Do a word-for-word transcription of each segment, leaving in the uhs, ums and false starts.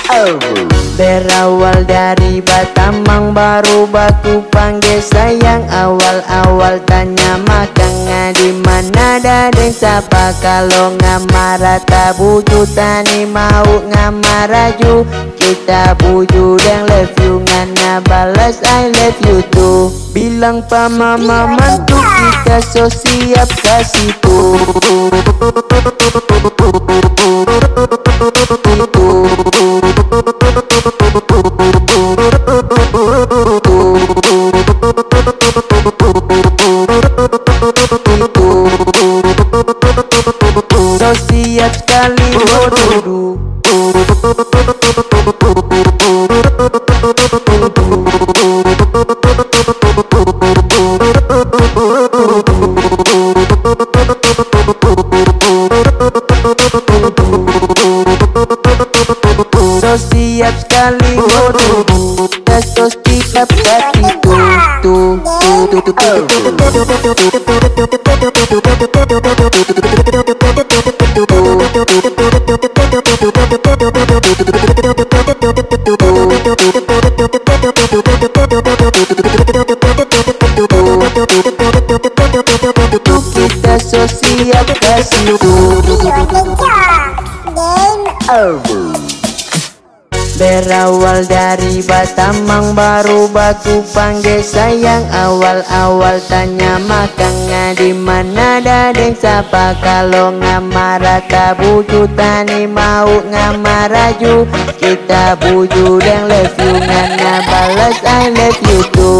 Berawal dari Batamang baru baku panggil sayang. Awal-awal tanya makangnya di mana dadeng siapa. Kalau ngamara tak buju tani mau ngamaraju. Kita buju dan love you ngana balas I love you too. Bilang pa mama mantu kita so siap kasih tuh. So siap sekali bodoh. So siap sekali bodoh. Kita so siap kasih tuh tuh tuh tuh tuh. Kita so siap kasih tuh. Berawal dari Batamang baru baku panggil sayang. Awal-awal tanya makangnya di mana dadeng siapa. Kalau ngamara tak buju tani mau ngamaraju. Kita buju dan love you ngana balas I love you too.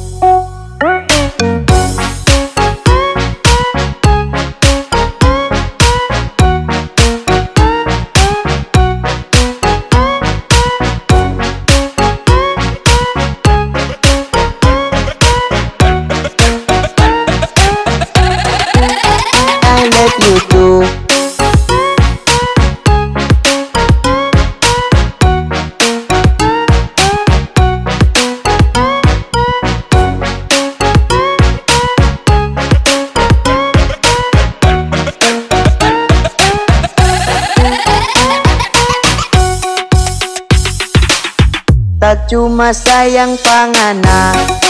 You too. Tak cuma sayang pangana.